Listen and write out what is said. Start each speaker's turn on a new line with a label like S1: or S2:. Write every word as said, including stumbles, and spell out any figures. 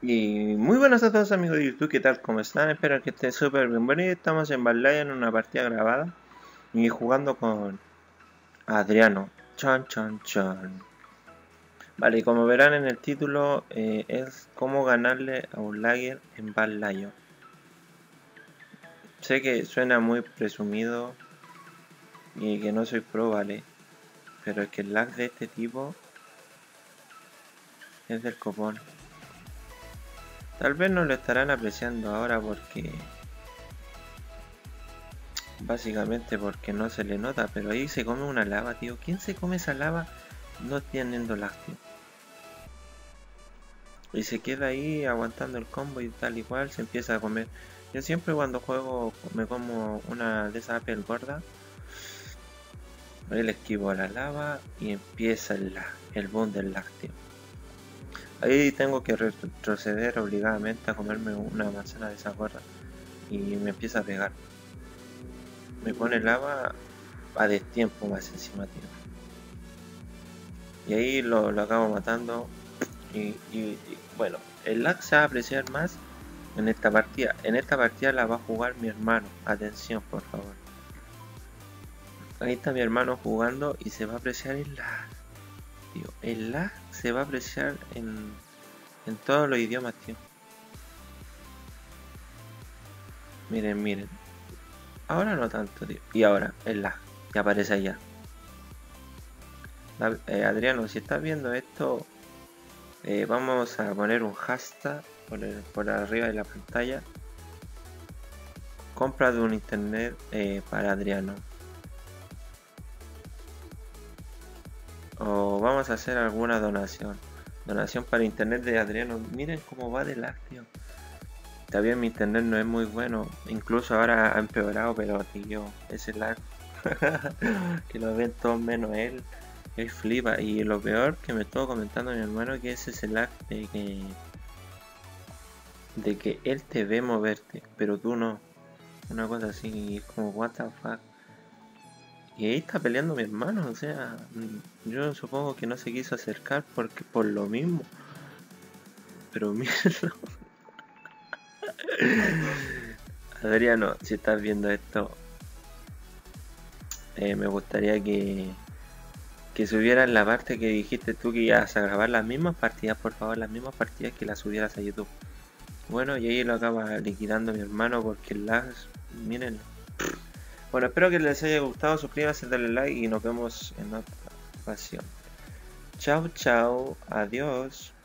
S1: Y muy buenas a todos amigos de YouTube, ¿qué tal? ¿Cómo están? Espero que estén súper bien. Bueno, y estamos en Balaya en una partida grabada y jugando con Adriano. Chan, chan, chan. Vale, y como verán en el título, eh, es cómo ganarle a un lager en Balaya. Sé que suena muy presumido y que no soy pro, vale, pero es que el lag de este tipo es del copón. Tal vez no lo estarán apreciando ahora porque... Básicamente porque no se le nota, pero ahí se come una lava, tío. ¿Quién se come esa lava no teniendo lácteo? Y se queda ahí aguantando el combo y tal igual se empieza a comer. Yo siempre cuando juego me como una de esas apple gordas. Ahí le esquivo a la lava y empieza el, el boom del lácteo. Ahí tengo que retroceder obligadamente a comerme una manzana de esa gorda. Y me empieza a pegar. Me pone lava a destiempo más encima, tío. Y ahí lo, lo acabo matando. Y, y, y bueno, el lag se va a apreciar más en esta partida. En esta partida la va a jugar mi hermano. Atención, por favor. Ahí está mi hermano jugando y se va a apreciar el lag. Tío, el lag se va a apreciar en, en todos los idiomas, tío. Miren, miren. Ahora no tanto, tío. Y ahora, el lag. Que aparece allá. Eh, Adriano, si estás viendo esto, eh, vamos a poner un hashtag por, el, por arriba de la pantalla. Compra de un internet eh, para Adriano. O vamos a hacer alguna donación. Donación para internet de Adriano. Miren cómo va de lag, tío. Está bien, mi internet no es muy bueno. Incluso ahora ha empeorado, pero tío, ese lag. Que lo ven todos menos él. Él flipa. Y lo peor que me estuvo comentando mi hermano que es ese lag de que... De que él te ve moverte, pero tú no. Una cosa así, como what the fuck. Y ahí está peleando mi hermano, o sea, yo supongo que no se quiso acercar porque por lo mismo. Pero míralo. Adriano, si estás viendo esto, eh, me gustaría que, que subieras la parte que dijiste tú que ibas a grabar las mismas partidas, por favor, las mismas partidas que las subieras a YouTube. Bueno, y ahí lo acaba liquidando mi hermano porque el lag, miren. Bueno, espero que les haya gustado, suscríbanse, denle like y nos vemos en otra ocasión. Chao, chao, adiós.